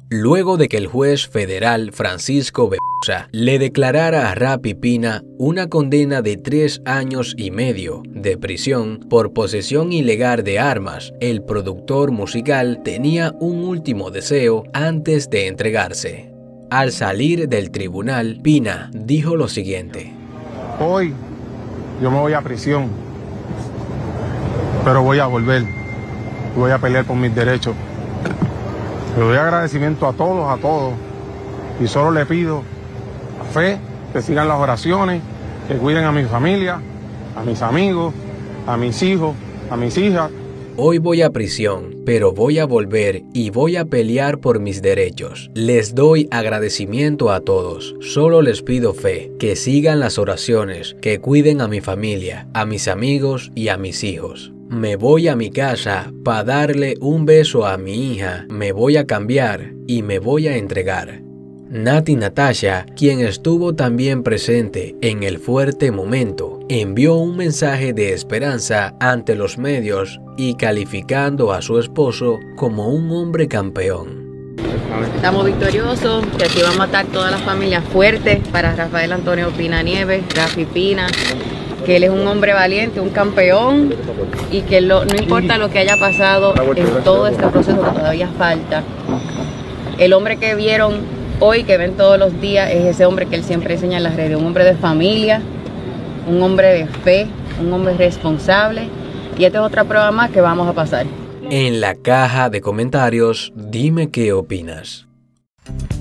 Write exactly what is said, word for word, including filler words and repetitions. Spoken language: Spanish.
Luego de que el juez federal Francisco Bebusa le declarara a Rafi Pina una condena de tres años y medio de prisión por posesión ilegal de armas, el productor musical tenía un último deseo antes de entregarse. Al salir del tribunal, Pina dijo lo siguiente: hoy yo me voy a prisión, pero voy a volver, voy a pelear por mis derechos. Le doy agradecimiento a todos, a todos, y solo le pido a fe, que sigan las oraciones, que cuiden a mi familia, a mis amigos, a mis hijos, a mis hijas. Hoy voy a prisión, pero voy a volver y voy a pelear por mis derechos. Les doy agradecimiento a todos. Solo les pido fe, que sigan las oraciones, que cuiden a mi familia, a mis amigos y a mis hijos. Me voy a mi casa para darle un beso a mi hija, me voy a cambiar y me voy a entregar. Natti Natasha, quien estuvo también presente en el fuerte momento, envió un mensaje de esperanza ante los medios y calificando a su esposo como un hombre campeón. Estamos victoriosos, que aquí vamos a estar todas las familias fuertes para Rafael Antonio Pina Nieves, Rafi Pina, que él es un hombre valiente, un campeón, y que lo, no importa lo que haya pasado en todo este proceso que todavía falta, el hombre que vieron hoy, que ven todos los días, es ese hombre que él siempre enseña en las redes, un hombre de familia, un hombre de fe, un hombre responsable, y esta es otra prueba más que vamos a pasar. En la caja de comentarios, dime qué opinas.